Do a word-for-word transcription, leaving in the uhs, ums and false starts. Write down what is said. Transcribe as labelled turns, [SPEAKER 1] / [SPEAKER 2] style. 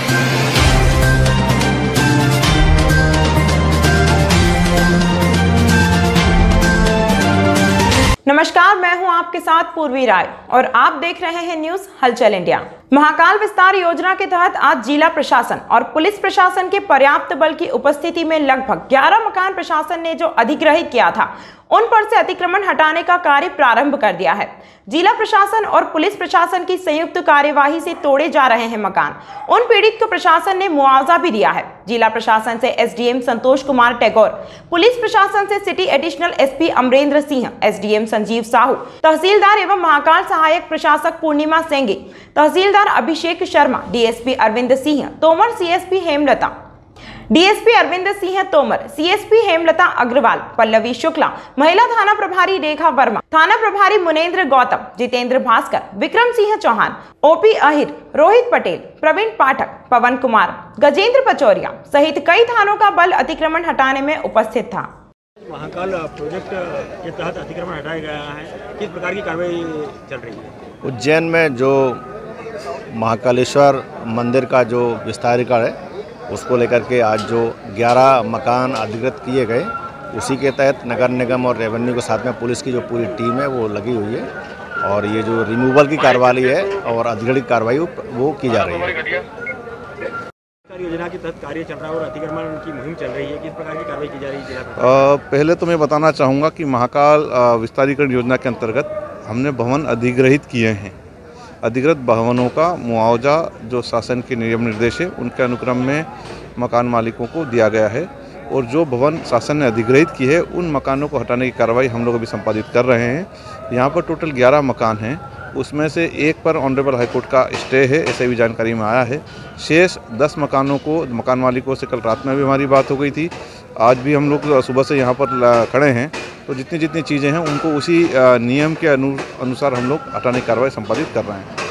[SPEAKER 1] नमस्कार, मैं हूं आपके साथ पूर्वी राय और आप देख रहे हैं न्यूज हलचल इंडिया। महाकाल विस्तार योजना के तहत आज जिला प्रशासन और पुलिस प्रशासन के पर्याप्त बल की उपस्थिति में लगभग ग्यारह मकान प्रशासन ने जो अधिग्रहित किया था उन पर से अतिक्रमण हटाने का कार्य प्रारंभ कर दिया है। जिला प्रशासन और पुलिस प्रशासन की संयुक्त कार्यवाही से तोड़े जा रहे हैं मकान। उन पीड़ित को प्रशासन ने मुआवजा भी दिया है। जिला प्रशासन से एसडीएम संतोष कुमार टैगोर, पुलिस प्रशासन से city additional SP Amrendra Singh, SDM Sanjeev Sahu, तहसीलदार एवं महाकाल सहायक प्रशासक पूर्णिमा सेंगे, तहसीलदार Abhishek Sharma, DSP Arvind Singh Tomar, CSP Hemlata DSP Arvind Singh Tomar, CSP Hemlata Agrawal, Pallavi Shukla, महिला थाना प्रभारी रेखा वर्मा, थाना प्रभारी मुनेन्द्र गौतम, जितेंद्र भास्कर, विक्रम सिंह चौहान, ओपी अहिर, रोहित पटेल, प्रवीण पाठक, पवन कुमार, गजेंद्र पचौरिया सहित कई थानों का बल अतिक्रमण हटाने में उपस्थित था।
[SPEAKER 2] महाकाल प्रोजेक्ट के तहत अतिक्रमण हटाया गया है, किस प्रकार की कार्रवाई चल रही है?
[SPEAKER 3] उज्जैन में जो महाकालेश्वर मंदिर का जो विस्तारीकरण है उसको लेकर के आज जो ग्यारह मकान अधिकृत किए गए, उसी के तहत नगर निगम और रेवेन्यू के साथ में पुलिस की जो पूरी टीम है वो लगी हुई है और ये जो रिमूवल की कार्रवाई है और अधिग्रहित कार्रवाई वो की जा रही है।
[SPEAKER 2] योजना के तहत कार्य चल रहा है और अतिक्रमण की मुहिम चल रही है, किस प्रकार की कार्रवाई की जा रही है?
[SPEAKER 4] पहले तो मैं बताना चाहूँगा कि महाकाल विस्तारीकरण योजना के अंतर्गत हमने भवन अधिग्रहित किए हैं। अधिकृत भवनों का मुआवजा जो शासन के नियम निर्देश है उनके अनुक्रम में मकान मालिकों को दिया गया है और जो भवन शासन ने अधिग्रहित की है उन मकानों को हटाने की कार्रवाई हम लोग अभी संपादित कर रहे हैं। यहाँ पर टोटल ग्यारह मकान हैं, उसमें से एक पर ऑनरेबल हाईकोर्ट का स्टे है, ऐसे भी जानकारी में आया है। शेष दस मकानों को मकान मालिकों से कल रात में भी हमारी बात हो गई थी, आज भी हम लोग सुबह से यहाँ पर खड़े हैं। तो जितनी जितनी चीज़ें हैं उनको उसी नियम के अनुसार हम लोग हटाने की कार्रवाई संपादित कर रहे हैं।